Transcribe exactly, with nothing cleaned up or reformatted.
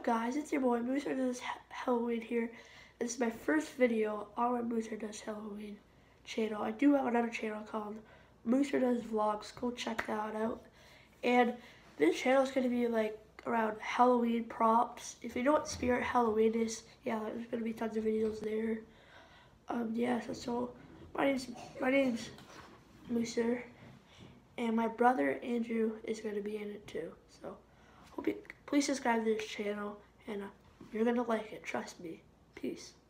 up, guys? It's your boy Mooser Does Halloween here. This is my first video on my Mooser Does Halloween channel. I do have another channel called Mooser Does Vlogs. Go check that out. And this channel is going to be like around Halloween props. If you know what Spirit Halloween is, yeah, there's going to be tons of videos there. Um, yeah, so, so my name's my name's Mooser, and my brother Andrew is going to be in it too. So hope you please subscribe to this channel, and uh, you're gonna like it. Trust me. Peace.